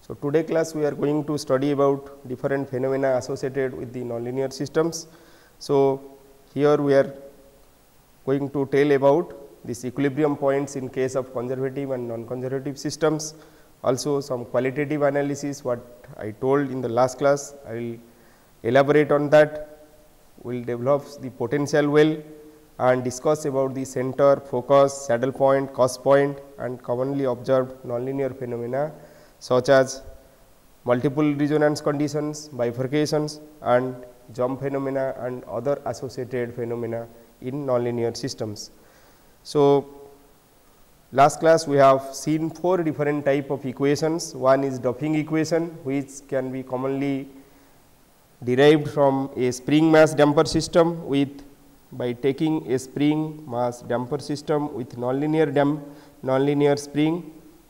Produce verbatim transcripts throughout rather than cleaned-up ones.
So, today class we are going to study about different phenomena associated with the nonlinear systems. So, here we are going to tell about these equilibrium points in case of conservative and non-conservative systems. Also some qualitative analysis what I told in the last class, I will elaborate on that, we will develop the potential well and discuss about the center, focus, saddle point, cause point and commonly observed nonlinear phenomena such as multiple resonance conditions, bifurcations and jump phenomena and other associated phenomena in nonlinear systems. So, last class we have seen four different type of equations. One is Duffing equation, which can be commonly derived from a spring mass damper system with by taking a spring mass damper system with nonlinear dam nonlinear spring.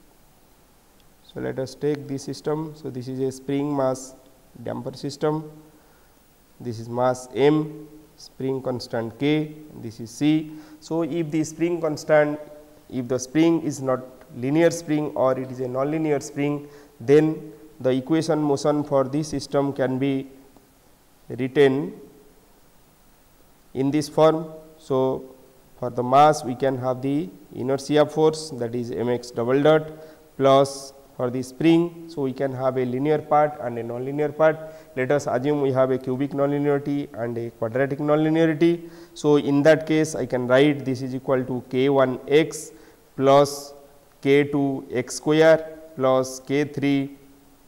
So, let us take this system. So, this is a spring mass damper system, this is mass m, spring constant k, this is c. So, if the spring constant, if the spring is not linear spring or it is a nonlinear spring, then the equation motion for this system can be written in this form. So, for the mass we can have the inertia force, that is mx double dot, plus for the spring. So, we can have a linear part and a nonlinear part. Let us assume we have a cubic nonlinearity and a quadratic nonlinearity. So, in that case I can write this is equal to k one x plus k two x square plus k three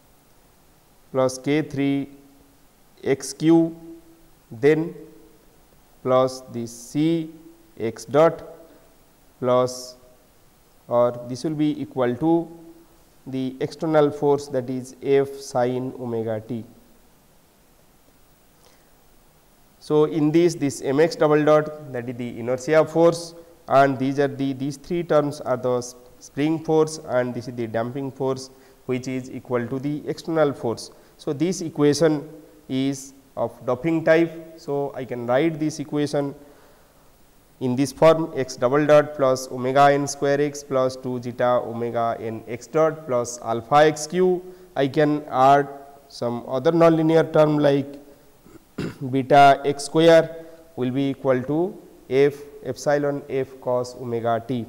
plus k three x cube, then plus this c x dot plus, or this will be equal to the external force, that is f sin omega t. So, in this this mx double dot, that is the inertia force, and these are the these three terms are the spring force and this is the damping force, which is equal to the external force. So, this equation is of Duffing type. So, I can write this equation in this form, x double dot plus omega n square x plus two zeta omega n x dot plus alpha x cube. I can add some other nonlinear term like beta x square will be equal to f epsilon f cos omega t.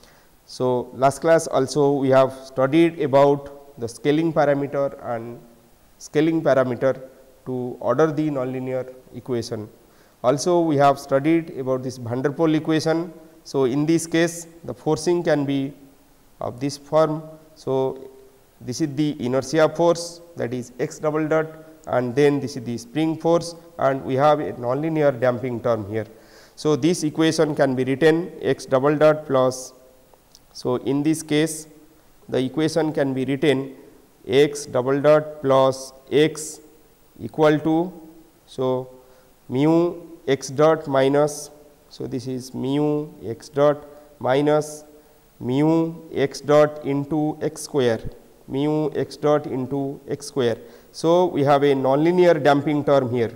So, last class also we have studied about the scaling parameter and scaling parameter to order the nonlinear equation. Also we have studied about this van der Pol equation. So, in this case the forcing can be of this form. So, this is the inertia force, that is x double dot, and then this is the spring force and we have a nonlinear damping term here. So, this equation can be written x double dot plus, so in this case the equation can be written x double dot plus x equal to, so mu x dot minus, so this is mu x dot minus mu x dot into x square, mu x dot into x square. So, we have a nonlinear damping term here.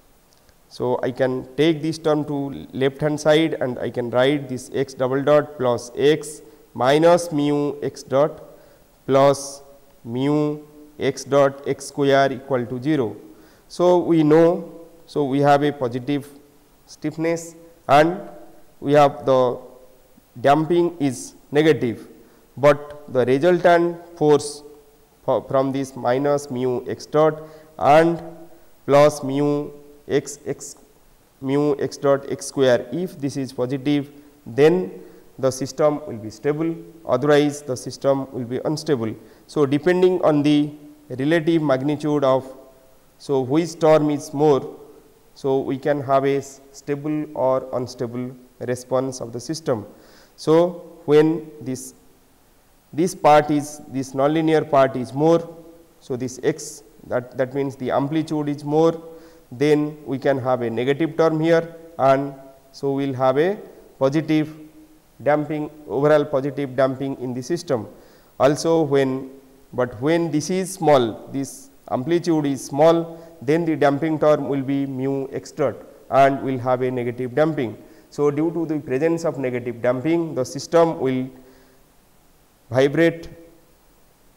So, I can take this term to left hand side and I can write this x double dot plus x minus mu x dot plus mu x dot x square equal to zero. So, we know, so we have a positive stiffness and we have the damping is negative, but the resultant force from this minus mu x dot and plus mu x x mu x dot x square, if this is positive then the system will be stable, otherwise the system will be unstable. So, depending on the relative magnitude of, so which term is more, so we can have a stable or unstable response of the system. So, when this this part is, this nonlinear part is more, so this x, that that means the amplitude is more, then we can have a negative term here and so we will have a positive damping, overall positive damping in the system. Also when, but when this is small, this amplitude is small, then the damping term will be mu x dot and will have a negative damping. So, due to the presence of negative damping, the system will vibrate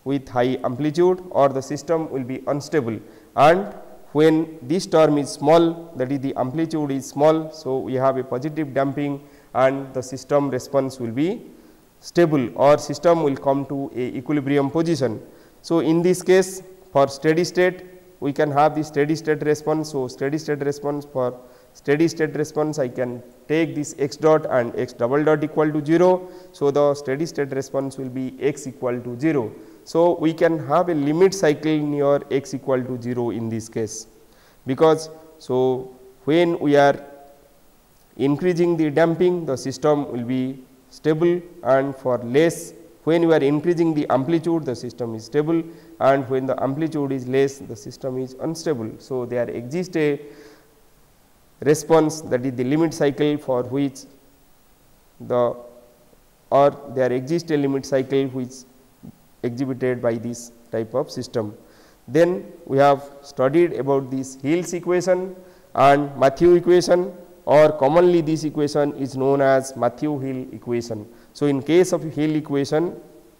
with high amplitude, or the system will be unstable, and when this term is small, that is the amplitude is small. So, we have a positive damping and the system response will be stable, or system will come to a equilibrium position. So, in this case for steady state we can have the steady state response. So, steady state response for steady state response I can take this x dot and x double dot equal to zero. So, the steady state response will be x equal to zero. So, we can have a limit cycle near x equal to zero in this case, because so when we are increasing the damping, the system will be stable, and for less, when we are increasing the amplitude, the system is stable, and when the amplitude is less, the system is unstable. So, there exists a response, that is the limit cycle for which the or there exists a limit cycle which exhibited by this type of system. Then we have studied about this Hill's equation and Matthew equation, or commonly this equation is known as Matthew-Hill equation. So, in case of Hill equation,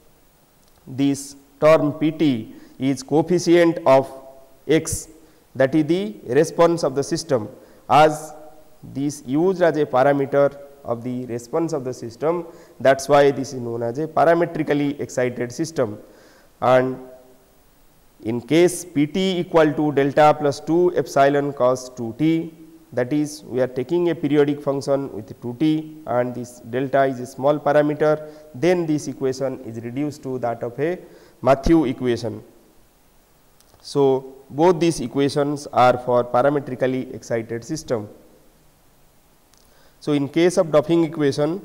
this term P t is coefficient of x, that is the response of the system, as this used as a parameter of the response of the system. That is why this is known as a parametrically excited system. And in case P t equal to delta plus two epsilon cos two t, that is we are taking a periodic function with two t and this delta is a small parameter, then this equation is reduced to that of a Matthew equation. So, both these equations are for parametrically excited system. So, in case of Duffing equation,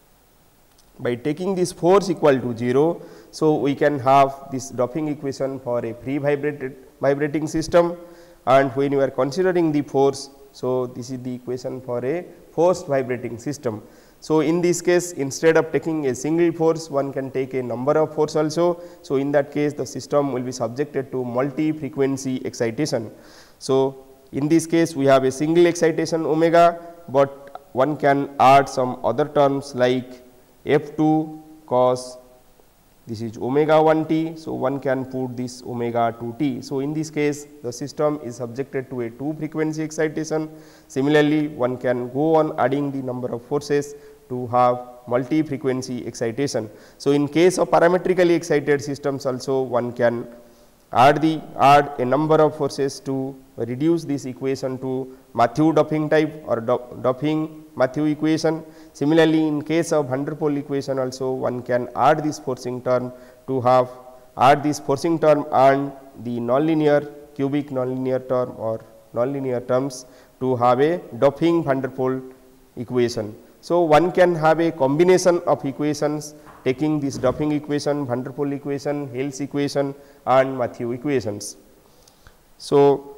by taking this force equal to zero, so we can have this Duffing equation for a free vibrated vibrating system, and when you are considering the force, so this is the equation for a forced vibrating system. So, in this case, instead of taking a single force, one can take a number of force also. So, in that case the system will be subjected to multi frequency excitation. So, in this case we have a single excitation omega, but one can add some other terms like f two cos this is omega one t. So, one can put this omega two t. So, in this case the system is subjected to a two frequency excitation. Similarly, one can go on adding the number of forces to have multi frequency excitation. So, in case of parametrically excited systems also one can add the add a number of forces to reduce this equation to Matthew Duffing type or Duffing Matthew equation. Similarly, in case of van der Pol equation also one can add this forcing term to have add this forcing term and the nonlinear cubic nonlinear term or nonlinear terms to have a Duffing van der Pol equation. So, one can have a combination of equations taking this Duffing equation, van der Pol equation, Hill's equation and Matthew equations. So,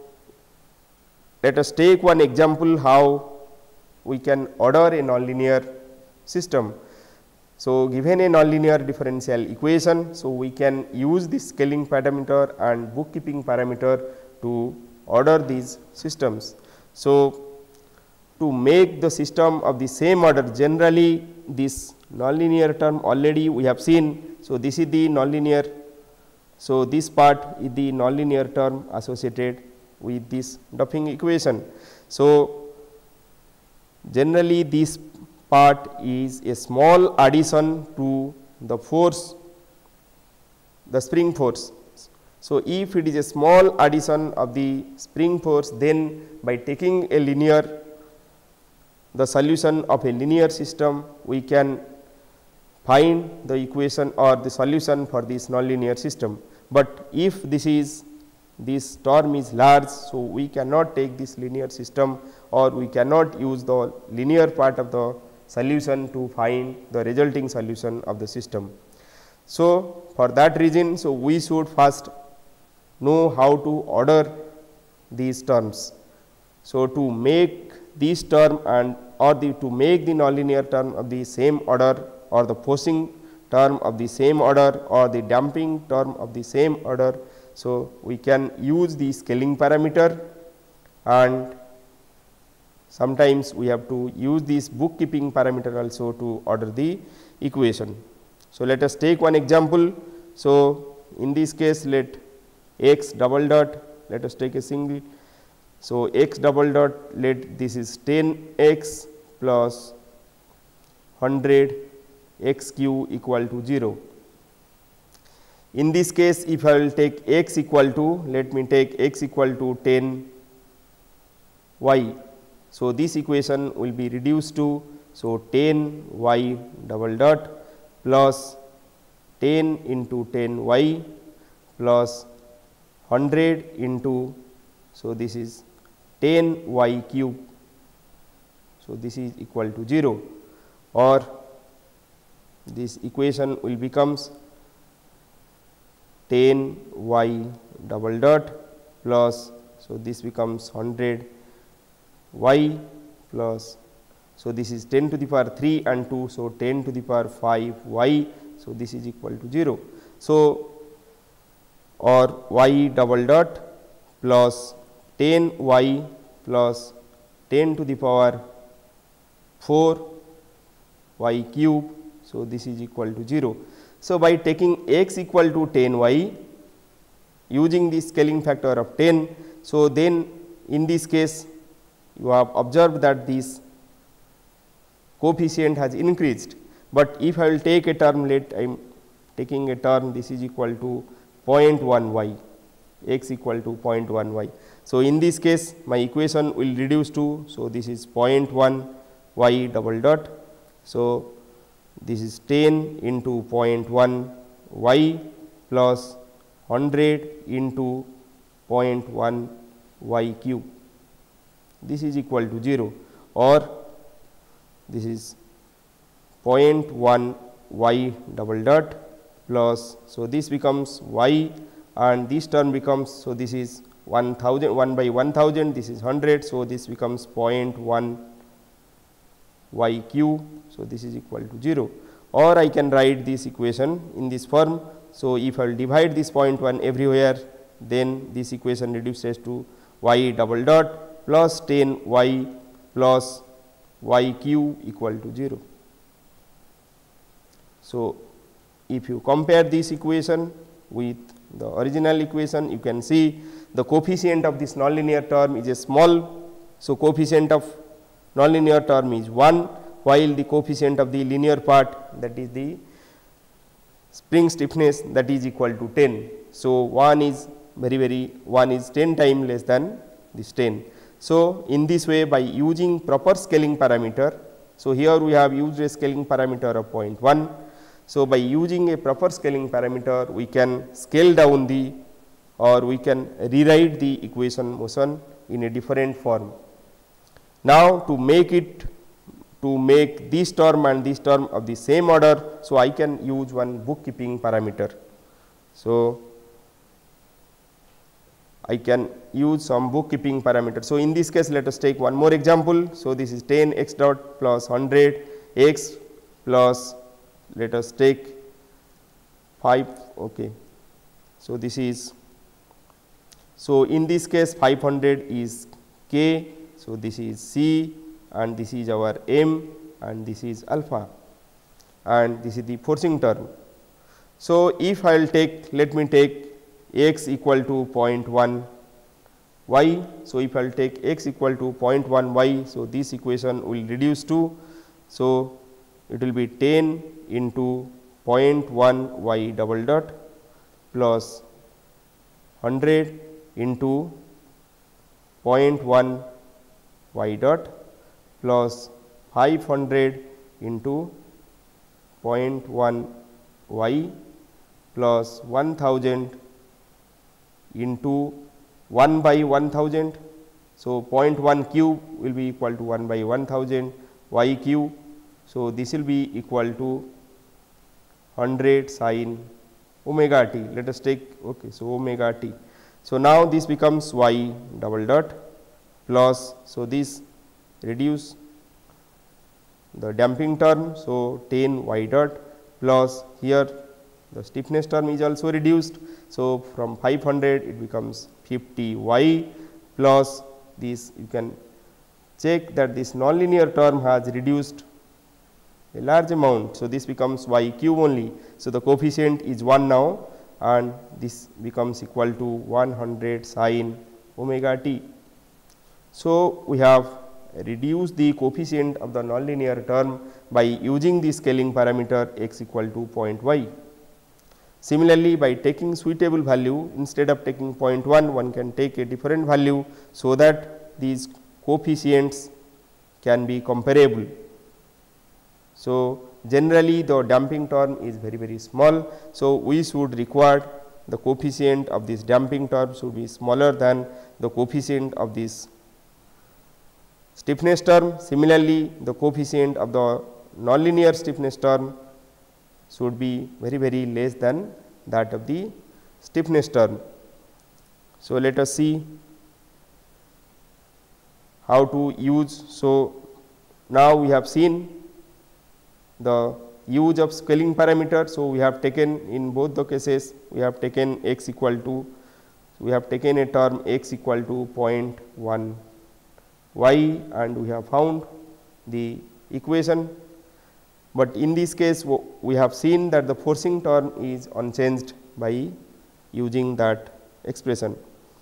let us take one example how we can order a nonlinear system. So, given a nonlinear differential equation, so we can use this scaling parameter and bookkeeping parameter to order these systems. So, to make the system of the same order, generally this nonlinear term already we have seen. So, this is the nonlinear. So, this part is the nonlinear term associated with this Duffing equation. So, generally this part is a small addition to the force, the spring force. So, if it is a small addition of the spring force, then by taking a linear the solution of a linear system, we can find the equation or the solution for this nonlinear system. But if this is this term is large, so we cannot take this linear system or we cannot use the linear part of the solution to find the resulting solution of the system. So, for that reason, so we should first know how to order these terms. So, to make this term and or the to make the nonlinear term of the same order or the forcing term of the same order or the damping term of the same order. So, we can use the scaling parameter and sometimes we have to use this bookkeeping parameter also to order the equation. So, let us take one example. So, in this case let x double dot, let us take a single. So, x double dot, let this is ten x plus one hundred x q equal to zero. In this case, if I will take x equal to, let me take x equal to ten y. So, this equation will be reduced to, so ten y double dot plus ten into ten y plus one hundred into, so this is ten y cube. So, this is equal to zero, or this equation will becomes ten y double dot plus, so this becomes one hundred y plus, so this is ten to the power three and two, so ten to the power five y, so this is equal to zero. So, or y double dot plus ten y plus ten to the power four y cube, so this is equal to zero. So, by taking x equal to ten y using the scaling factor of ten, so then in this case you have observed that this coefficient has increased, but if I will take a term, let I am taking a term, this is equal to zero point one y, x equal to zero point one y. So, in this case my equation will reduce to, so this is zero point one y double dot. So, this is ten into zero point one y plus one hundred into zero point one y cube, this is equal to zero, or this is zero point one y double dot plus, so this becomes y and this term becomes, so this is one thousand, one by one thousand, this is one hundred. So, this becomes zero point one y cube, so this is equal to zero, or I can write this equation in this form. So, if I will divide this zero point one everywhere, then this equation reduces to y double dot plus ten y plus y cube equal to zero. So, if you compare this equation with the original equation, you can see the coefficient of this nonlinear term is a small. So, coefficient of nonlinear term is one, while the coefficient of the linear part, that is the spring stiffness, that is equal to ten. So, one is very very one is ten times less than this ten. So, in this way, by using proper scaling parameter, so here we have used a scaling parameter of zero point one. So, by using a proper scaling parameter, we can scale down the, or we can rewrite the equation motion in a different form. Now, to make it, to make this term and this term of the same order, so I can use one bookkeeping parameter. So, I can use some bookkeeping parameter. So, in this case, let us take one more example. So, this is ten x dot plus one hundred x plus, let us take five. Okay. So, this is, so in this case five hundred is k. So, this is c and this is our m and this is alpha and this is the forcing term. So, if I will take, let me take x equal to zero point one y. So, if I will take x equal to zero point one y, so this equation will reduce to, so it will be ten into zero point one y double dot plus one hundred into zero point one y dot plus five hundred into zero point one y plus one thousand into one by one thousand. So, zero point one cube will be equal to one by one thousand y cube. So, this will be equal to one hundred sin omega t. Let us take, okay, so omega t. So, now this becomes y double dot plus, so this reduce the damping term. So, ten y dot plus here the stiffness term is also reduced. So, from five hundred it becomes fifty y plus this, you can check that this nonlinear term has reduced a large amount. So, this becomes y cube only. So, the coefficient is one now. and this becomes equal to one hundred sin omega t. So, we have reduced the coefficient of the nonlinear term by using the scaling parameter x equal to point y. Similarly, by taking suitable value, instead of taking zero point one, one can take a different value, so that these coefficients can be comparable. So, generally the damping term is very very small. So, we should require the coefficient of this damping term should be smaller than the coefficient of this stiffness term. Similarly, the coefficient of the nonlinear stiffness term should be very very less than that of the stiffness term. So, let us see how to use. So, now we have seen the use of scaling parameter. So, we have taken in both the cases we have taken x equal to, we have taken a term x equal to zero point one y and we have found the equation. But in this case we have seen that the forcing term is unchanged by using that expression.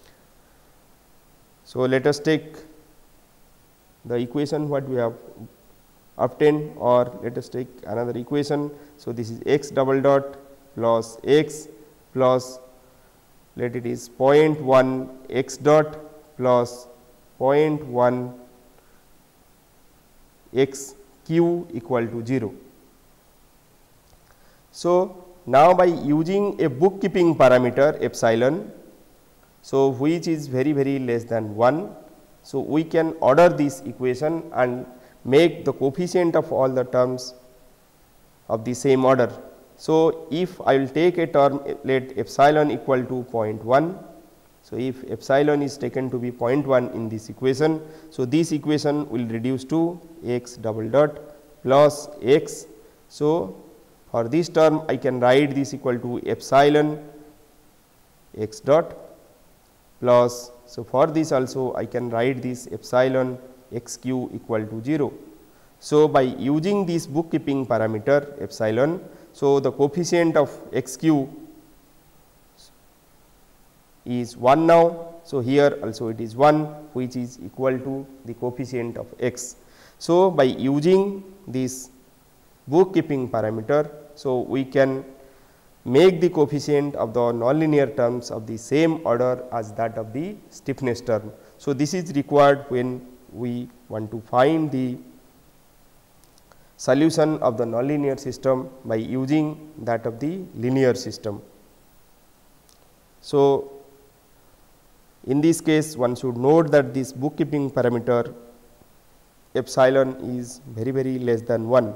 So, let us take the equation what we have obtained, or let us take another equation. So, this is x double dot plus x plus, let it is zero point one x dot plus zero point one x q equal to zero. So, now by using a bookkeeping parameter epsilon, so which is very very less than one. So, we can order this equation and make the coefficient of all the terms of the same order. So, if I will take a term, let epsilon equal to zero point one. So, if epsilon is taken to be zero point one in this equation, so this equation will reduce to x double dot plus x. So, for this term I can write this equal to epsilon x dot plus, so for this also I can write this epsilon x q equal to zero. So, by using this bookkeeping parameter epsilon, so the coefficient of x q is one now. So, here also it is one, which is equal to the coefficient of x. So, by using this bookkeeping parameter, so we can make the coefficient of the nonlinear terms of the same order as that of the stiffness term. So, this is required when we want to find the solution of the nonlinear system by using that of the linear system. So, in this case one should note that this bookkeeping parameter epsilon is very very less than one.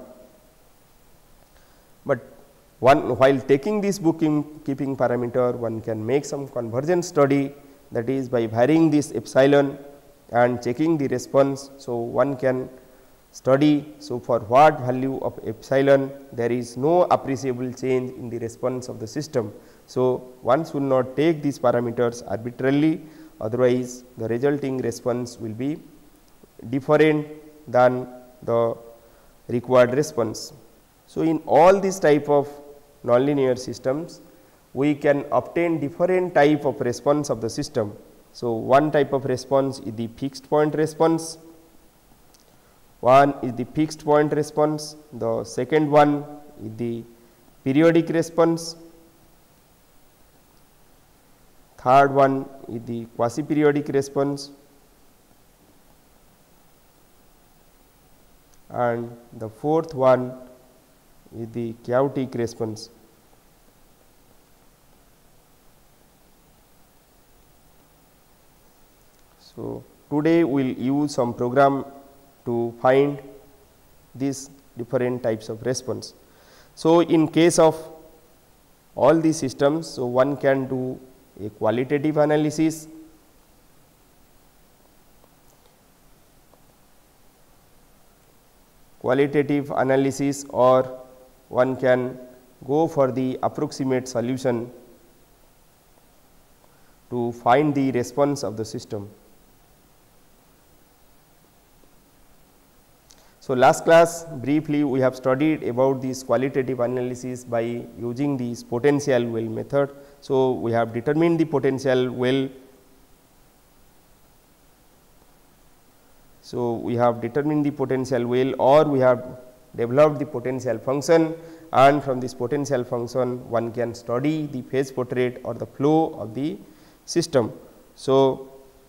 But one while taking this bookkeeping parameter, one can make some convergence study, that is by varying this epsilon and checking the response. So, one can study, so for what value of epsilon there is no appreciable change in the response of the system. So, one should not take these parameters arbitrarily, otherwise the resulting response will be different than the required response. So, in all these type of nonlinear systems, we can obtain different type of response of the system. So, one type of response is the fixed point response, one is the fixed point response, the second one is the periodic response, third one is the quasi periodic response, and the fourth one is the chaotic response. So, today we will use some program to find these different types of response. So, in case of all these systems, so one can do a qualitative analysis, qualitative analysis or one can go for the approximate solution to find the response of the system. So, last class briefly we have studied about this qualitative analysis by using this potential well method. So, we have determined the potential well. So, we have determined the potential well, or we have developed the potential function, and from this potential function one can study the phase portrait or the flow of the system. So,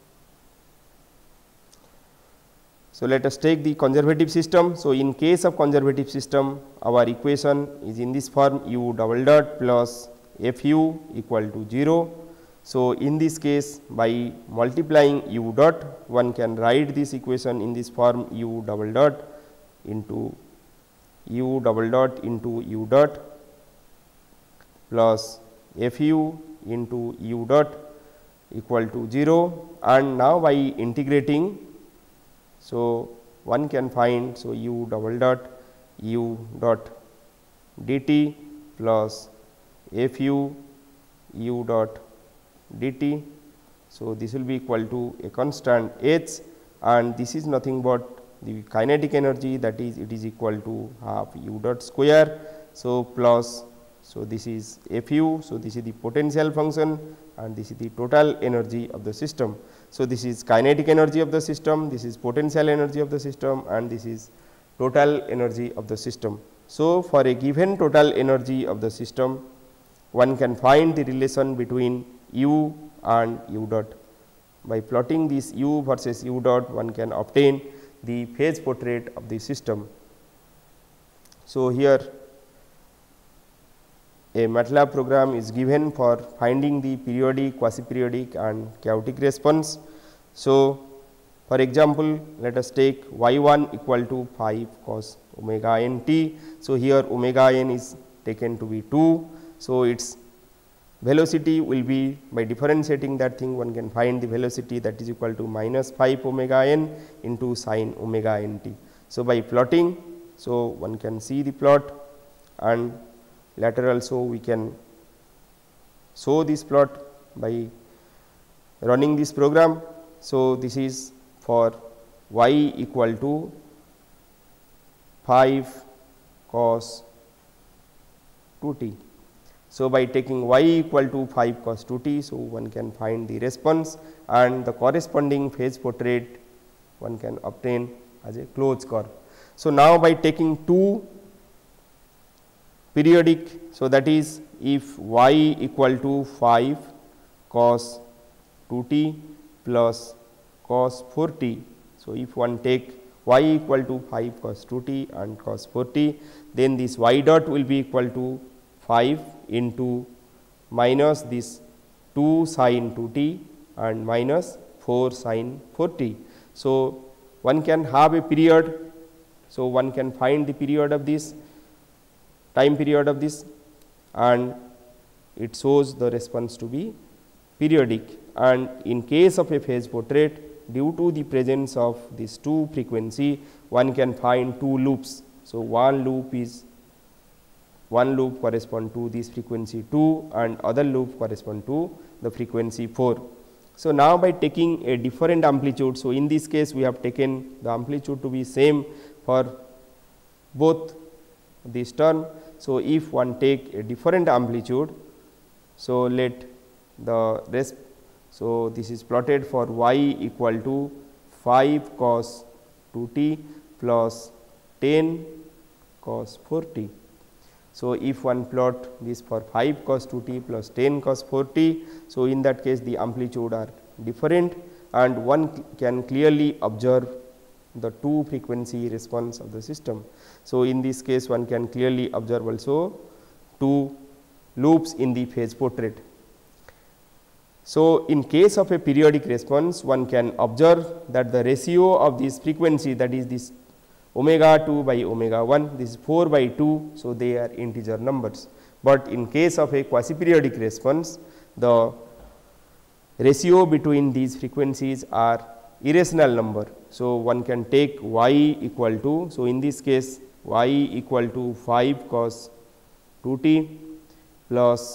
so let us take the conservative system. So, in case of conservative system, our equation is in this form, u double dot plus f u equal to zero. So, in this case, by multiplying u dot, one can write this equation in this form, u double dot into u double dot into u dot plus f u into u dot equal to zero, and now by integrating, so one can find, so u double dot u dot dt plus f u u dot dt. So, this will be equal to a constant h, and this is nothing but the kinetic energy, that is it is equal to half u dot square. So, plus, so this is f u, so this is the potential function, and this is the total energy of the system. So, this is kinetic energy of the system, this is potential energy of the system, and this is total energy of the system. So, for a given total energy of the system, one can find the relation between u and u dot. By plotting this u versus u dot, one can obtain the phase portrait of the system. So, here a MATLAB program is given for finding the periodic, quasi-periodic and chaotic response. So, for example, let us take y one equal to five cos omega n t. So, here omega n is taken to be two. So, its velocity will be, by differentiating that thing, one can find the velocity, that is equal to minus five omega n into sin omega n t. So, by plotting, so one can see the plot, and later also we can show this plot by running this program. So, this is for y equal to five cos two t. So, by taking y equal to five cos two t, so one can find the response, and the corresponding phase portrait one can obtain as a closed curve. So, now by taking two periodic, so that is if y equal to five cos two t plus cos four t. So, if one take y equal to five cos two t and cos four t, then this y dot will be equal to five into minus this two sin two t and minus four sin four t. So, one can have a period. So, one can find the period of this, time period of this, and it shows the response to be periodic. And in case of a phase portrait, due to the presence of these two frequency, one can find two loops. So, one loop is one loop correspond to this frequency two, and other loop correspond to the frequency four. So, now by taking a different amplitude, so in this case we have taken the amplitude to be same for both this term. So, if one take a different amplitude, so let the rest, so this is plotted for y equal to five cos two t plus ten cos four t. So, if one plot this for five cos two t plus ten cos four t, so in that case the amplitude are different, and one can clearly observe the two frequency response of the system. So, in this case one can clearly observe also two loops in the phase portrait. So, in case of a periodic response, one can observe that the ratio of this frequency, that is this omega two by omega one, this is four by two. So, they are integer numbers, but in case of a quasi periodic response, the ratio between these frequencies are irrational number. So, one can take y equal to, so in this case y equal to five cos two t plus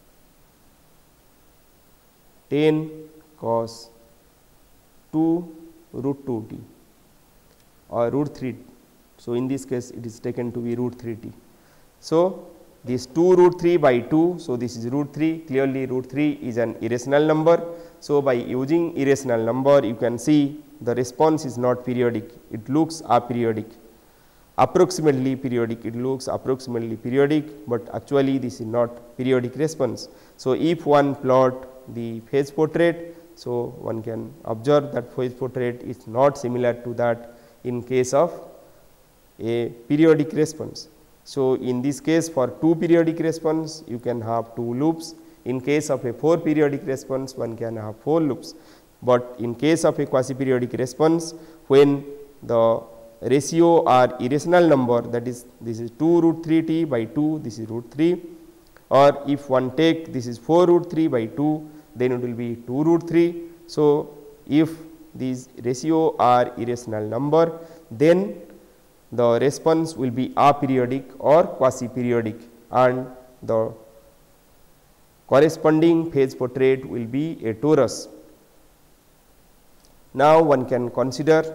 ten cos two root two t or root three. So, in this case it is taken to be root three t. So, this two root three by two. So, this is root three, clearly root three is an irrational number. So, by using irrational number you can see the response is not periodic, it looks aperiodic, approximately periodic, it looks approximately periodic, but actually this is not periodic response. So, if one plot the phase portrait, so one can observe that phase portrait is not similar to that in case of a periodic response. So, in this case for two periodic response you can have two loops, in case of a four periodic response one can have four loops, but in case of a quasi periodic response when the ratio are irrational number, that is this is two root three t by two, this is root three, or if one take this is four root three by two, then it will be two root three. So, if these ratio are irrational number, then the response will be aperiodic or quasi periodic and the corresponding phase portrait will be a torus. Now, one can consider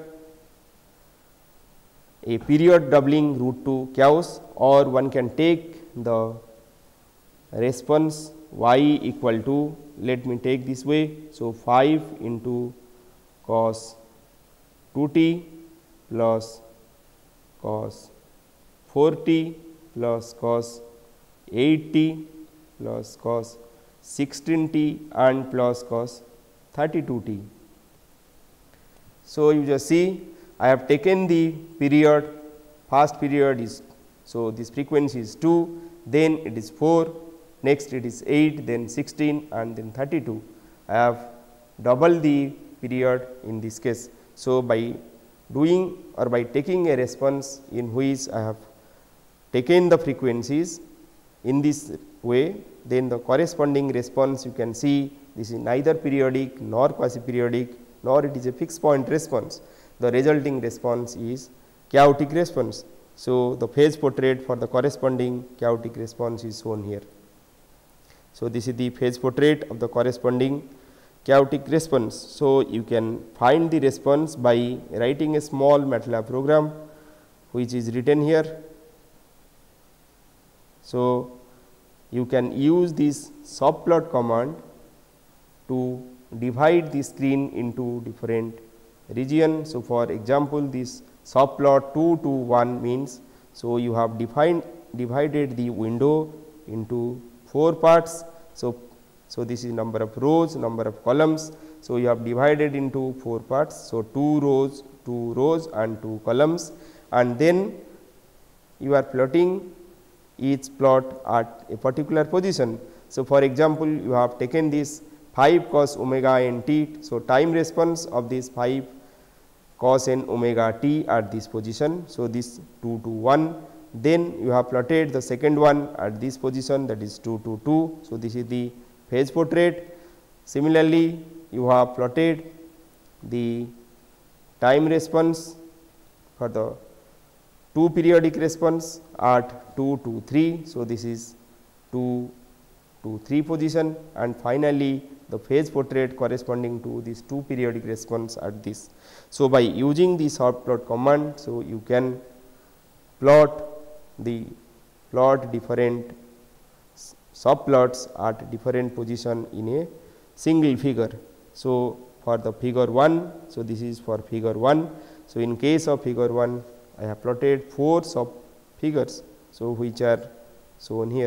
a period doubling root two chaos, or one can take the response y equal to, let me take this way. So, five into cos two t plus cos four t plus cos eight t plus cos sixteen t and plus cos thirty-two t. So, you just see I have taken the period, first period is, so this frequency is two, then it is four, next it is eight, then sixteen and then thirty-two. I have double the period in this case. So, by doing or by taking a response in which I have taken the frequencies in this way, then the corresponding response you can see this is neither periodic nor quasi periodic nor it is a fixed point response. The resulting response is chaotic response. So, the phase portrait for the corresponding chaotic response is shown here. So, this is the phase portrait of the corresponding chaotic response. So, you can find the response by writing a small MATLAB program which is written here. So, you can use this subplot command to divide the screen into different region. So, for example, this subplot two to one means, so you have defined divided the window into four parts. So, so this is number of rows, number of columns. So, you have divided into four parts. So, two rows, two rows and two columns, and then you are plotting each plot at a particular position. So, for example, you have taken this five cos omega n t. So, time response of this five cos n omega t at this position. So, this two to one, then you have plotted the second one at this position, that is two to two. So, this is the phase portrait. Similarly, you have plotted the time response for the two periodic response at two to three. So, this is two to three position, and finally, the phase portrait corresponding to this two periodic response at this. So, by using the subplot command, so you can plot the plot different subplots at different position in a single figure. So, for the figure one, so this is for figure one. So, in case of figure one, I have plotted four sub figures, so which are shown here.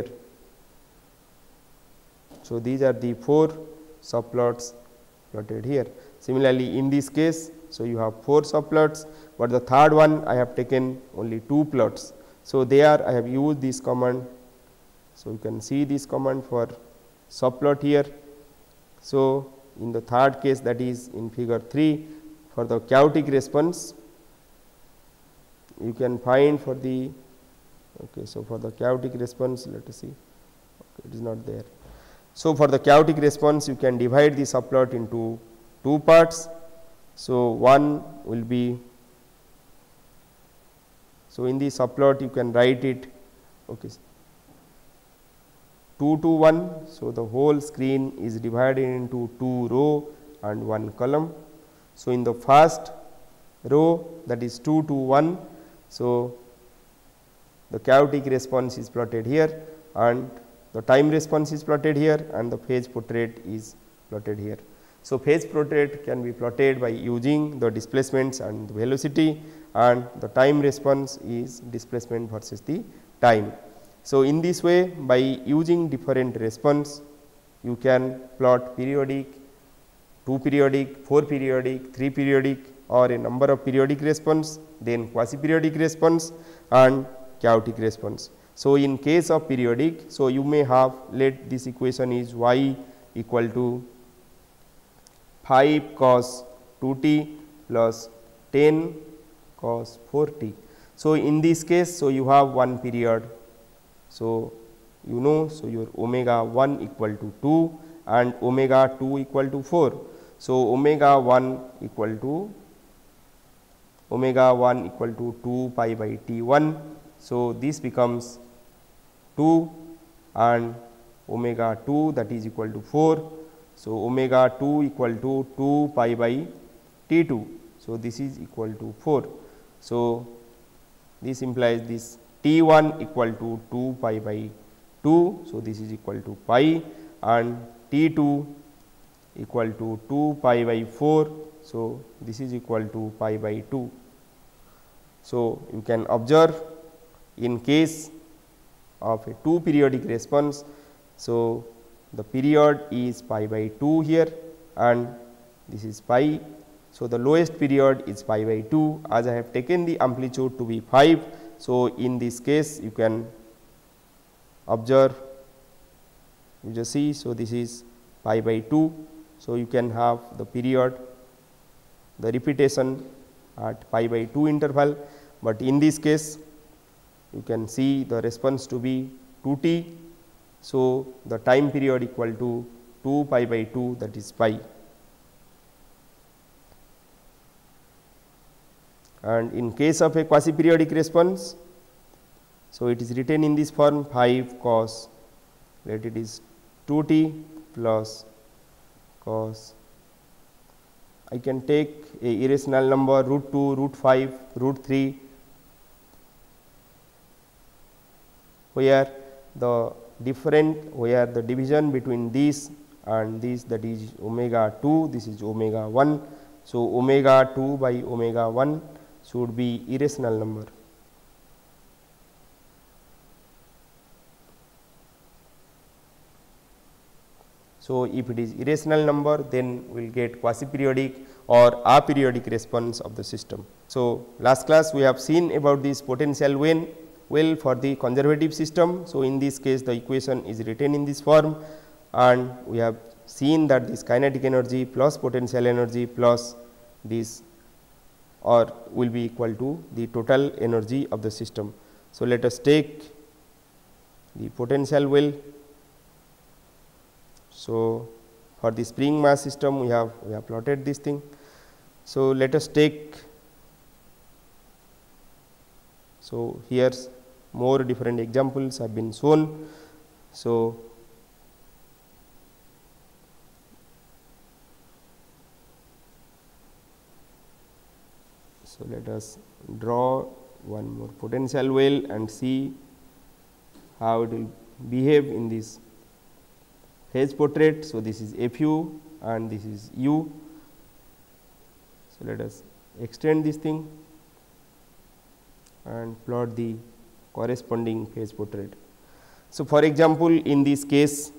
So, these are the four subplots plotted here. Similarly, in this case, so you have four subplots, but the third one I have taken only two plots. So, there I have used this command. So, you can see this command for subplot here. So, in the third case, that is in figure three, for the chaotic response, you can find for the, okay, so for the chaotic response, let us see, okay, it is not there. So, for the chaotic response, you can divide the subplot into two parts. So, one will be, so in the subplot you can write it, okay, two to one. So, the whole screen is divided into two row and one column. So, in the first row, that is two to one. So, the chaotic response is plotted here, and the time response is plotted here and the phase portrait is plotted here. So, phase portrait can be plotted by using the displacements and the velocity, and the time response is displacement versus the time. So, in this way, by using different response, you can plot periodic, two periodic, four periodic, three periodic or a number of periodic response, then quasi periodic response and chaotic response. So, in case of periodic, so you may have, let this equation is y equal to five cos two t plus ten cos four t. So, in this case, so you have one period. So, you know, so your omega one equal to two and omega two equal to four. So, omega one equal to omega one equal to two pi by T one. So, this becomes two and omega two, that is equal to four. So, omega two equal to two pi by T two. So, this is equal to four. So, this implies this T one equal to two pi by two. So, this is equal to pi and T two equal to two pi by four. So, this is equal to pi by two. So, you can observe in case of a two periodic response. So, the period is pi by two here and this is pi. So, the lowest period is pi by two, as I have taken the amplitude to be five. So, in this case you can observe, you just see. So, this is pi by two. So, you can have the period, the repetition at pi by two interval, but in this case you can see the response to be two t. So, the time period equal to two pi by two, that is pi. And in case of a quasi periodic response, so it is written in this form five cos, let it is two t plus cos, I can take a irrational number root two, root five, root three, where the different, where the division between this and this, that is omega two, this is omega one. So, omega two by omega one should be irrational number. So, if it is irrational number, then we will get quasi periodic or aperiodic response of the system. So, last class we have seen about this potential when well for the conservative system. So, in this case the equation is written in this form, and we have seen that this kinetic energy plus potential energy plus this or will be equal to the total energy of the system. So, let us take the potential well. So, for the spring mass system we have we have plotted this thing. So, let us take, so here more different examples have been shown. So, so let us draw one more potential well and see how it will behave in this phase portrait. So, this is F u and this is u. So, let us extend this thing and plot the corresponding phase portrait. So, for example, in this case,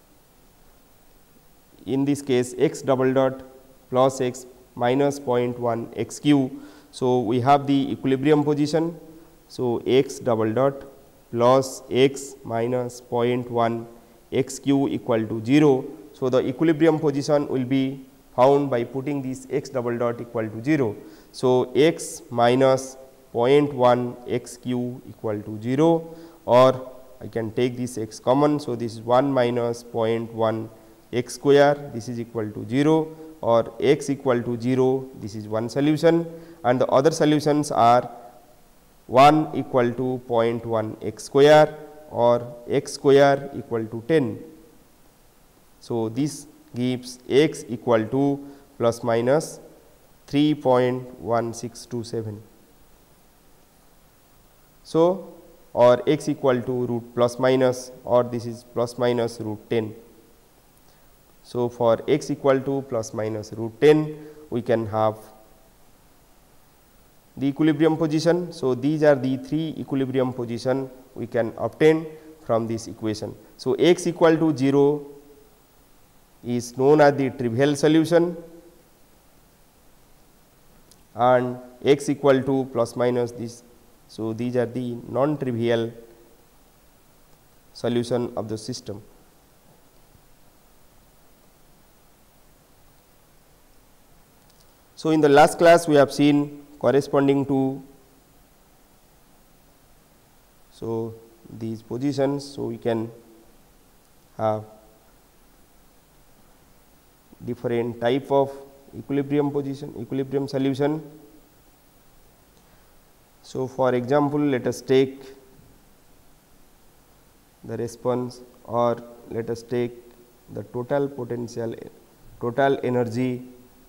in this case x double dot plus x minus zero point one x q. So, we have the equilibrium position. So, x double dot plus x minus zero point one x q equal to zero. So, the equilibrium position will be found by putting this x double dot equal to zero. So, x minus zero point one x q equal to zero, or I can take this x common. So, this is one minus zero point one x square, this is equal to zero, or x equal to zero, this is one solution, and the other solutions are one equal to zero point one x square or x square equal to ten. So, this gives x equal to plus minus three point one six two seven. So, or x equal to root plus minus, or this is plus minus root ten. So, for x equal to plus minus root ten, we can have the equilibrium position. So, these are the three equilibrium position we can obtain from this equation. So, x equal to zero is known as the trivial solution, and x equal to plus minus this. So, these are the non-trivial solution of the system. So, in the last class we have seen corresponding to so these positions. So, we can have different type of equilibrium position, equilibrium solution. So, for example, let us take the response, or let us take the total potential, total energy.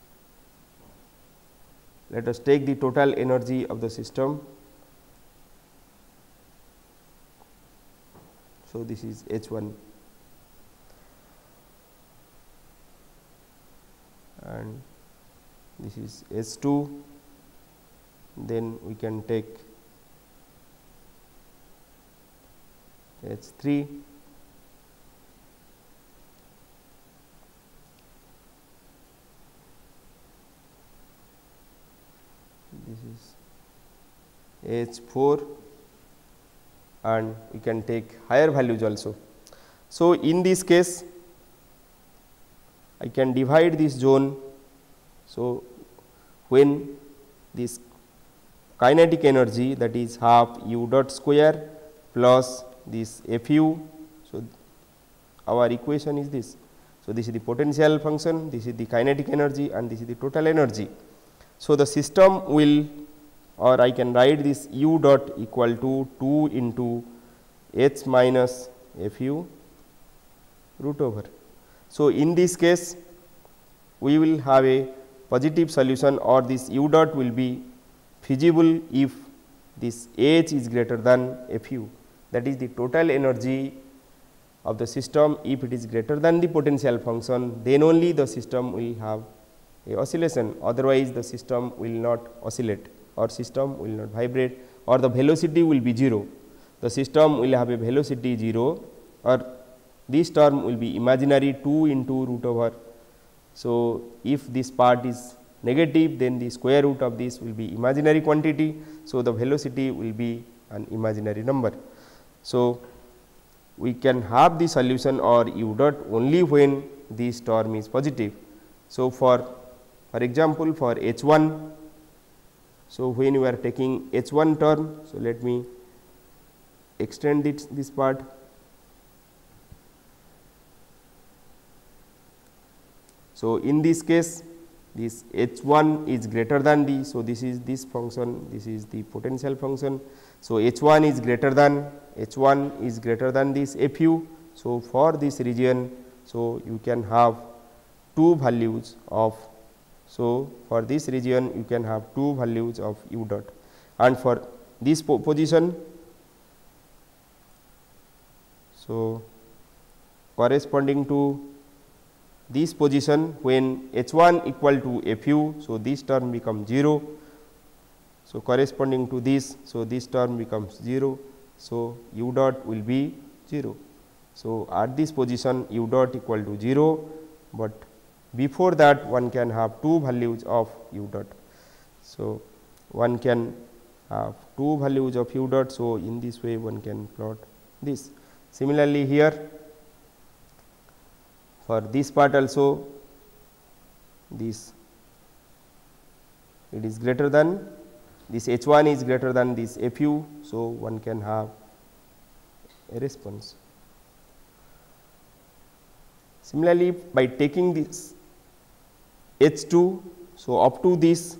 Let us take the total energy of the system. So, this is H one, and this is H two. Then we can take H three, this is H four, and we can take higher values also. So, in this case I can divide this zone. So, when this kinetic energy, that is half u dot square plus this F u. So, our equation is this. So, this is the potential function, this is the kinetic energy, and this is the total energy. So, the system will, or I can write this u dot equal to two into h minus F u root over. So, in this case we will have a positive solution, or this u dot will be feasible if this h is greater than F u, that is the total energy of the system. If it is greater than the potential function, then only the system will have a oscillation, otherwise the system will not oscillate, or system will not vibrate, or the velocity will be zero. The system will have a velocity zero, or this term will be imaginary two into root over. So, if this part is negative, then the square root of this will be imaginary quantity. So, the velocity will be an imaginary number. So, we can have the solution or u dot only when this term is positive. So, for for example, for H one, so when you are taking H one term, so let me extend it, this part. So, in this case this H one is greater than the, so this is this function, this is the potential function. So, H one is greater than, H one is greater than this F u. So, for this region, so you can have two values of, so for this region you can have two values of u dot, and for this po position, so corresponding to this position when H one equal to F u, so this term becomes zero. So, corresponding to this, so this term becomes zero. So, u dot will be zero. So, at this position u dot equal to zero, but before that one can have two values of u dot. So, one can have two values of u dot. So, in this way one can plot this. Similarly, here for this part also, this it is greater than, this H one is greater than this F u. So, one can have a response. Similarly, by taking this H two, so up to this,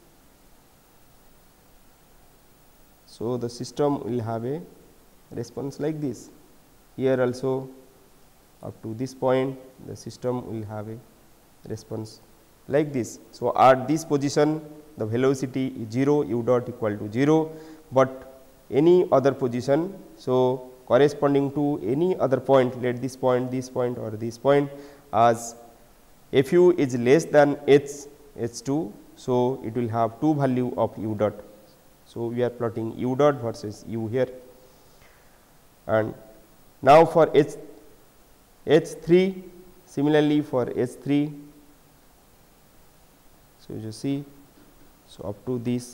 so the system will have a response like this. Here also up to this point, the system will have a response like this. So, at this position the velocity is zero, u dot equal to zero, but any other position. So, corresponding to any other point, let this point, this point or this point, as F u is less than H H two. So, it will have two value of u dot. So, we are plotting u dot versus u here, and now for H H three, similarly for H three. So, you see, so up to this.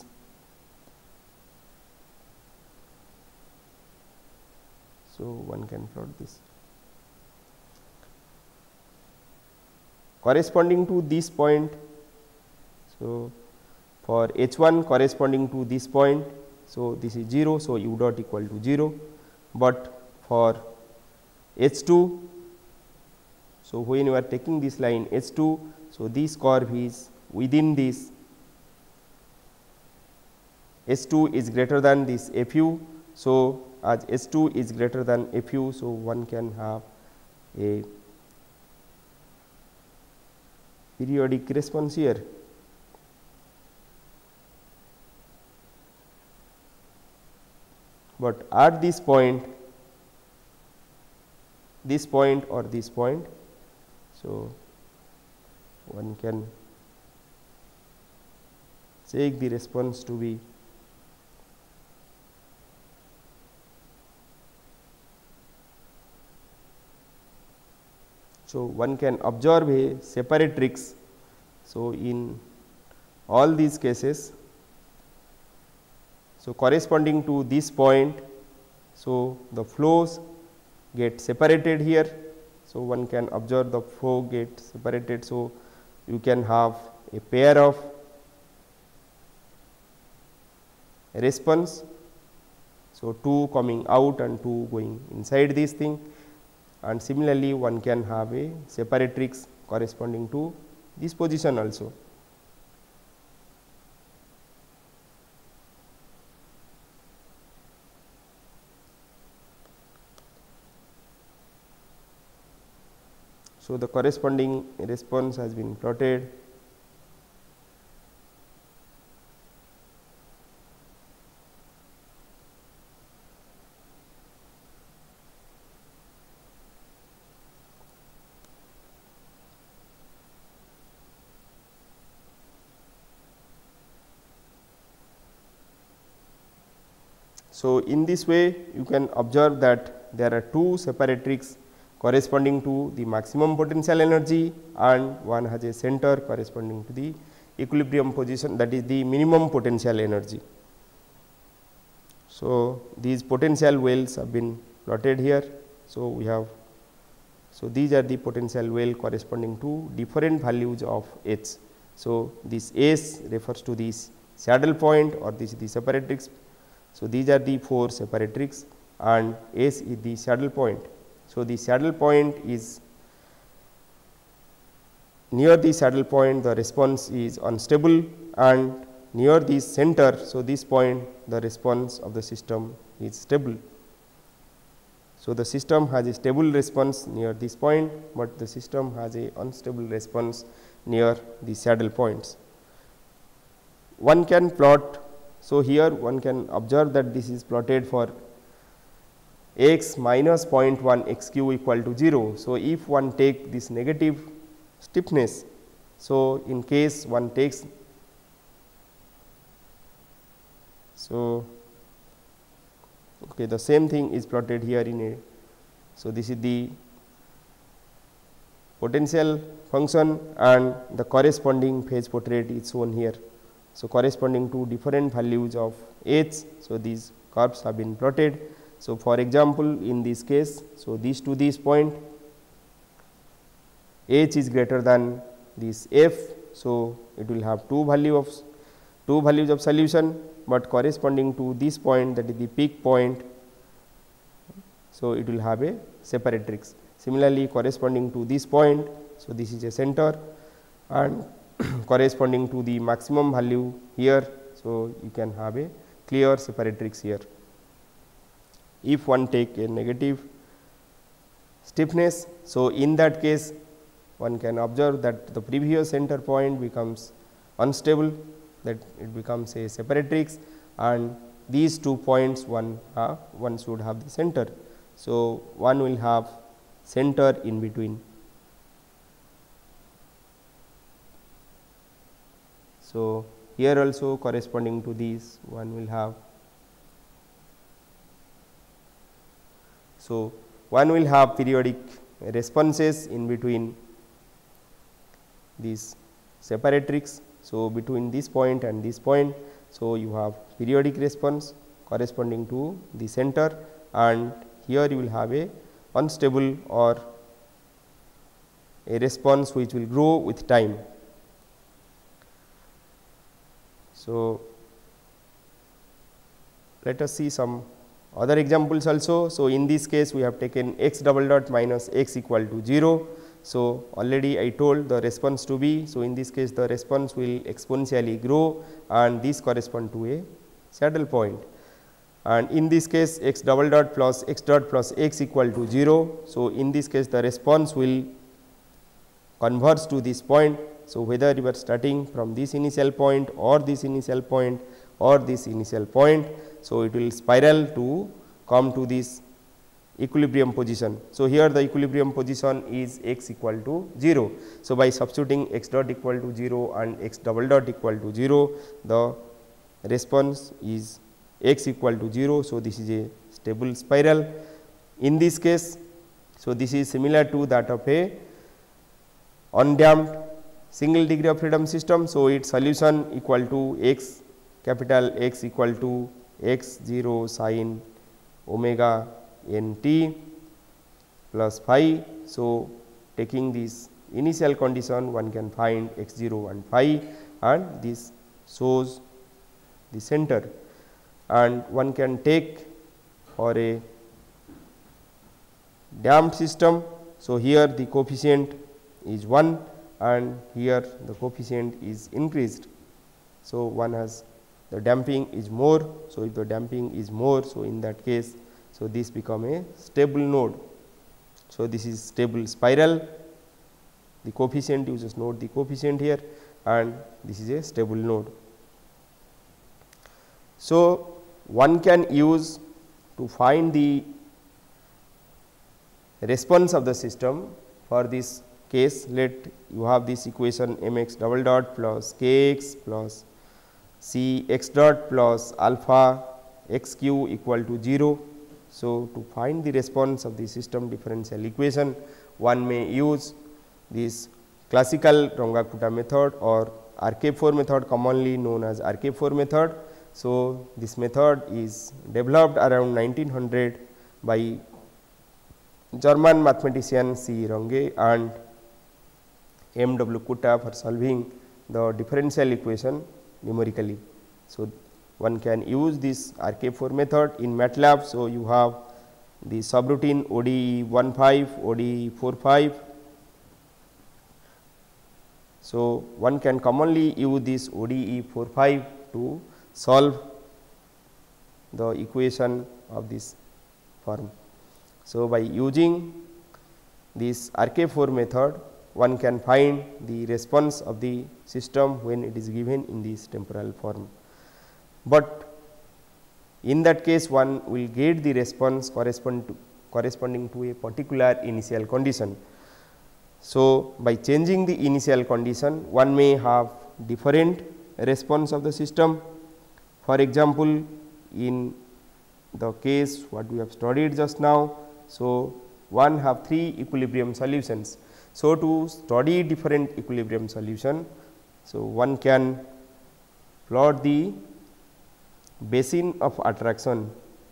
So, one can plot this. Corresponding to this point, so for H one corresponding to this point, so this is zero. So, u dot equal to zero, but for H two, so when you are taking this line H two, so this curve is within this, H two is greater than this F u. So, as H two is greater than F u, so one can have a periodic response here. But at this point, this point or this point, so one can take the response to be so one can observe a separatrix. So, in all these cases, so corresponding to this point, so the flows get separated here. So, one can observe the flow get separated. So, you can have a pair of response. So, two coming out and two going inside this thing, and similarly one can have a separatrix corresponding to this position also. So, the corresponding response has been plotted. So, in this way you can observe that there are two separatrix corresponding to the maximum potential energy, and one has a center corresponding to the equilibrium position, that is the minimum potential energy. So, these potential wells have been plotted here. So, we have, so these are the potential well corresponding to different values of H. So, this S refers to this saddle point, or this is the separatrix. So, these are the four separatrix and S is the saddle point. So, the saddle point is near the saddle point, the response is unstable, and near this center. So, this point the response of the system is stable. So, the system has a stable response near this point, but the system has a unstable response near the saddle points. One can plot. So, here one can observe that this is plotted for x minus zero point one x q equal to zero. So, if one take this negative stiffness, so in case one takes, so okay, the same thing is plotted here in a. So, this is the potential function and the corresponding phase portrait is shown here. So, corresponding to different values of H. So, these curves have been plotted. So, for example, in this case, so this to this point H is greater than this F. So, it will have two value of two values of solution, but corresponding to this point, that is the peak point. So, it will have a separatrix. Similarly, corresponding to this point, so this is a center, and corresponding to the maximum value here. So, you can have a clear separatrix here. If one take a negative stiffness, so in that case one can observe that the previous center point becomes unstable, that it becomes a separatrix, and these two points one have one should have the center. So, one will have center in between. So, here also corresponding to these one will have. So, one will have periodic responses in between these separatrix. So, between this point and this point. So, you have periodic response corresponding to the center, and here you will have a unstable or a response which will grow with time. So, let us see some other examples also. So, in this case we have taken x double dot minus x equal to zero. So, already I told the response to be. So, in this case the response will exponentially grow, and this correspond to a saddle point, and in this case x double dot plus x dot plus x equal to zero. So, in this case the response will converge to this point. So, whether you are starting from this initial point or this initial point or this initial point. So, it will spiral to come to this equilibrium position. So, here the equilibrium position is x equal to zero. So, by substituting x dot equal to zero and x double dot equal to zero, the response is x equal to zero. So, this is a stable spiral in this case. So, this is similar to that of a undamped single degree of freedom system. So, its solution equal to x capital X equal to x zero sin omega n t plus phi. So, taking this initial condition one can find x zero and phi, and this shows the center, and one can take for a damped system. So, here the coefficient is one and here the coefficient is increased. So, one has the damping is more. So, if the damping is more, so in that case, so this become a stable node. So, this is stable spiral, the coefficient, you just note the coefficient here, and this is a stable node. So, one can use to find the response of the system. For this case, let you have this equation mx double dot plus kx plus c x dot plus alpha x q equal to zero. So, to find the response of the system differential equation, one may use this classical Runge-Kutta method or R K four method, commonly known as R K four method. So, this method is developed around nineteen hundred by German mathematician C. Runge and M. W. Kutta for solving the differential equation numerically. So, one can use this R K four method in MATLAB. So, you have the subroutine O D E one five, O D E four five. So, one can commonly use this O D E four five to solve the equation of this form. So, by using this R K four method, one can find the response of the system when it is given in this temporal form. But in that case, one will get the response correspond to, corresponding to a particular initial condition. So, by changing the initial condition, one may have different response of the system. For example, in the case what we have studied just now, so one have three equilibrium solutions. So, to study different equilibrium solution, so one can plot the basin of attraction.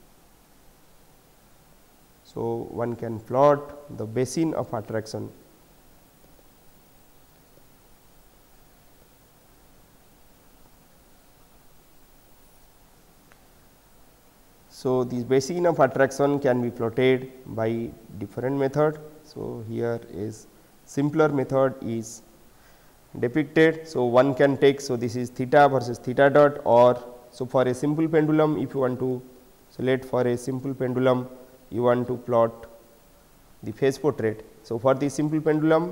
So, one can plot the basin of attraction. So, this basin of attraction can be plotted by different method. So, here is simpler method is depicted. So, one can take, so this is theta versus theta dot, or so for a simple pendulum, if you want to, so let for a simple pendulum you want to plot the phase portrait. So, for the simple pendulum,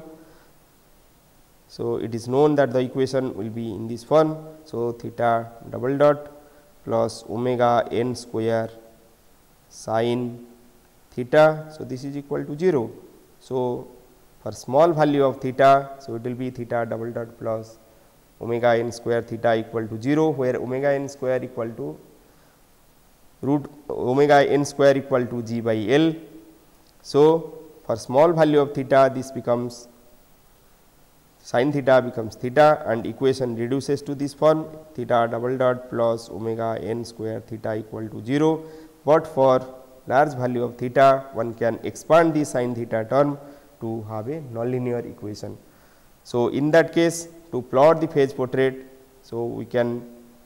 so it is known that the equation will be in this form. So, theta double dot plus omega n square sin theta. So, this is equal to zero. So, for small value of theta, so it will be theta double dot plus omega n square theta equal to zero, where omega n square equal to root omega n square equal to g by L. So, for small value of theta, this becomes sin theta becomes theta, and equation reduces to this form, theta double dot plus omega n square theta equal to zero, but for large value of theta, one can expand the sin theta term to have a nonlinear equation. So, in that case, to plot the phase portrait, so we can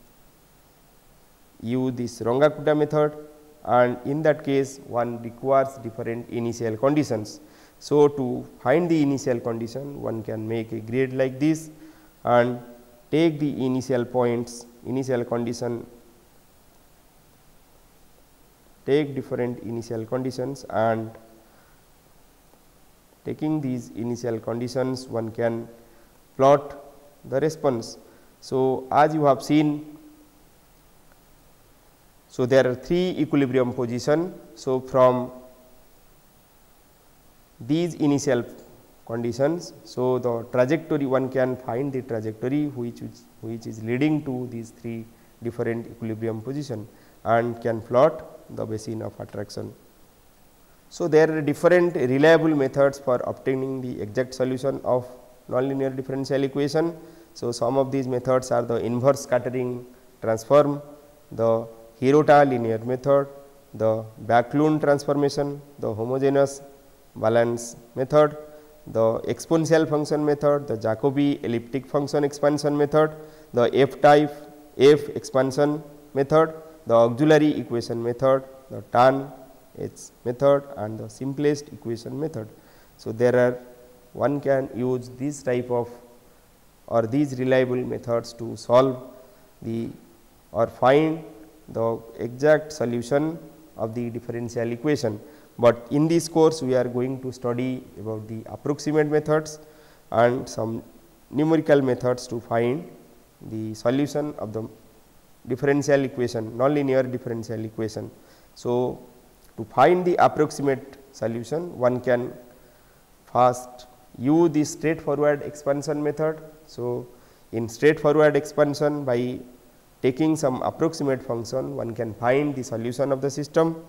use this Runge-Kutta method, and in that case one requires different initial conditions. So, to find the initial condition, one can make a grid like this and take the initial points, initial condition, take different initial conditions, and taking these initial conditions, one can plot the response. So, as you have seen, so there are three equilibrium position. So, from these initial conditions, so the trajectory, one can find the trajectory which is, which is leading to these three different equilibrium position, and can plot the basin of attraction. So, there are different reliable methods for obtaining the exact solution of nonlinear differential equation. So, some of these methods are the inverse scattering transform, the Hirota linear method, the Backlund transformation, the homogeneous balance method, the exponential function method, the Jacobi elliptic function expansion method, the F type F expansion method, the auxiliary equation method, the tan H method, and the simplest equation method. So, there are one can use this type of or these reliable methods to solve the or find the exact solution of the differential equation. But in this course, we are going to study about the approximate methods and some numerical methods to find the solution of the differential equation, nonlinear differential equation. So, to find the approximate solution, one can first use the straightforward expansion method. So, in straightforward expansion, by taking some approximate function, one can find the solution of the system.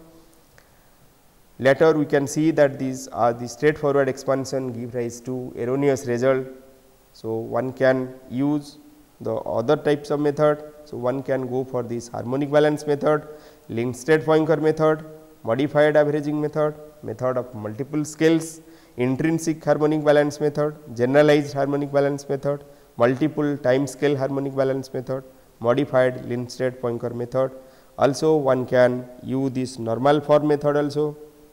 Later, we can see that these are the straightforward expansion give rise to erroneous result. So, one can use the other types of method. So, one can go for this harmonic balance method, linked state Poincare method, modified averaging method, method of multiple scales, intrinsic harmonic balance method, generalized harmonic balance method, multiple time scale harmonic balance method, modified linked state Poincare method. Also, one can use this normal form method also,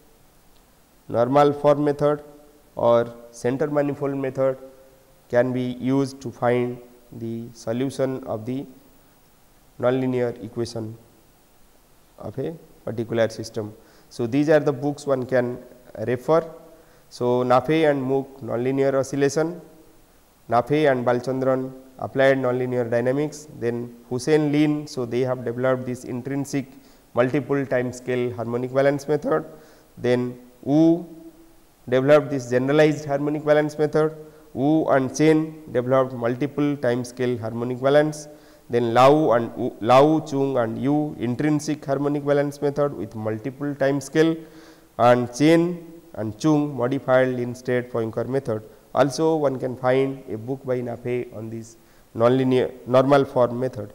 normal form method or center manifold method can be used to find the solution of the nonlinear equation of a particular system. So, these are the books one can refer. So, Nafe and Mook nonlinear oscillation, Nafe and Balchandran applied nonlinear dynamics, then Hussein Lin. So, they have developed this intrinsic multiple time scale harmonic balance method, then Wu developed this generalized harmonic balance method, Wu and Chen developed multiple time scale harmonic balance, then Lau and Wu, Lau, Chung and Yu intrinsic harmonic balance method with multiple time scale, and Chen and Chung modified linked state Poincare method. Also, one can find a book by Nafe on this nonlinear normal form method.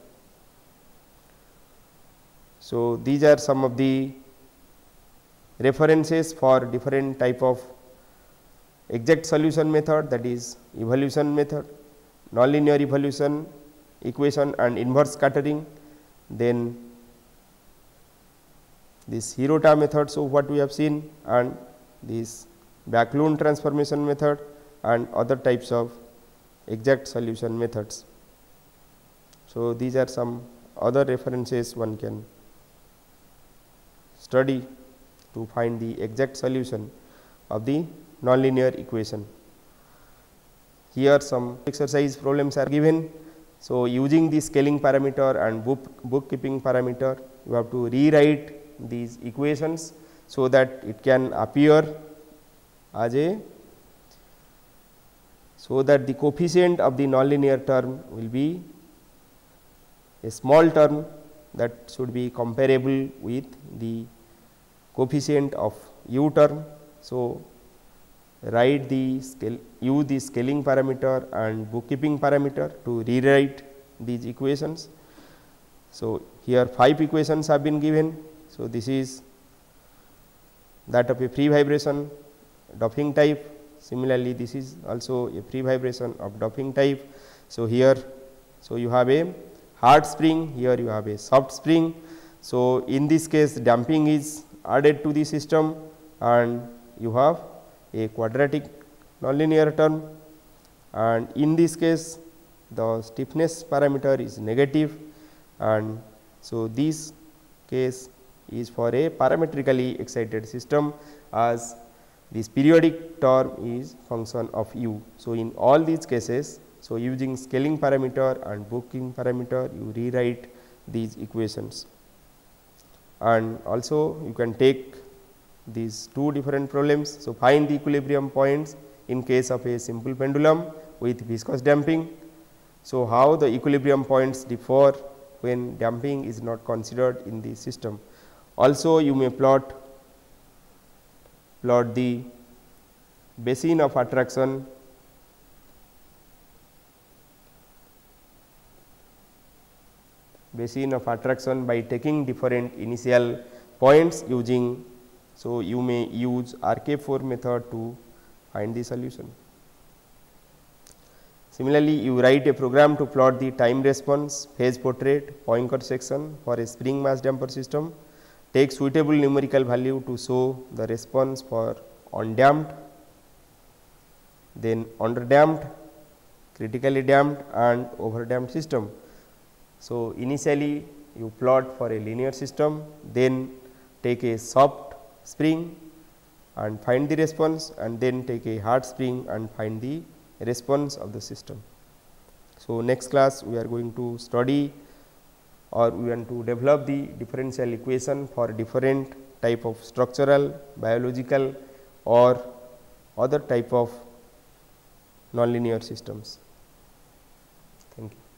So, these are some of the references for different type of exact solution method, that is evolution method, nonlinear evolution equation and inverse scattering, then this Hirota method. So, what we have seen, and this Backlund transformation method and other types of exact solution methods. So, these are some other references one can study to find the exact solution of the nonlinear equation. Here some exercise problems are given. So, using the scaling parameter and book bookkeeping parameter, you have to rewrite these equations, so that it can appear as a, so that the coefficient of the nonlinear term will be a small term that should be comparable with the coefficient of u term. So, write the scale, use the scaling parameter and bookkeeping parameter to rewrite these equations. So, here five equations have been given. So, this is that of a free vibration doping type. Similarly, this is also a free vibration of doping type. So, here, so you have a hard spring, here you have a soft spring. So, in this case damping is added to the system and you have a quadratic nonlinear term, and in this case the stiffness parameter is negative, and so this case is for a parametrically excited system, as this periodic term is function of u. So, in all these cases, so using scaling parameter and bookkeeping parameter, you rewrite these equations, and also you can take these two different problems. So, find the equilibrium points in case of a simple pendulum with viscous damping. So, how the equilibrium points differ when damping is not considered in the system. Also, you may plot plot the basin of attraction basin of attraction by taking different initial points using. So, you may use R K four method to find the solution. Similarly, you write a program to plot the time response, phase portrait, Poincare section for a spring mass damper system. Take suitable numerical value to show the response for undamped, then underdamped, critically damped and overdamped system. So, initially you plot for a linear system, then take a soft spring and find the response, and then take a hard spring and find the response of the system. So, next class we are going to study, or we want to develop the differential equation for different type of structural, biological or other type of nonlinear systems. Thank you.